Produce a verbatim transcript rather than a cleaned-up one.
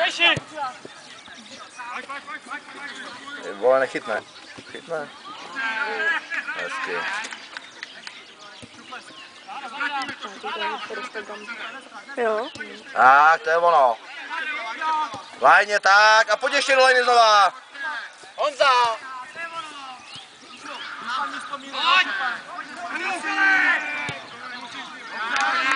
Vole, nechytne. Chytne. Hezky. Jo. Tak, to je ono. Lajně tak a pojď ještě do lajny znova. Honza! Pojď!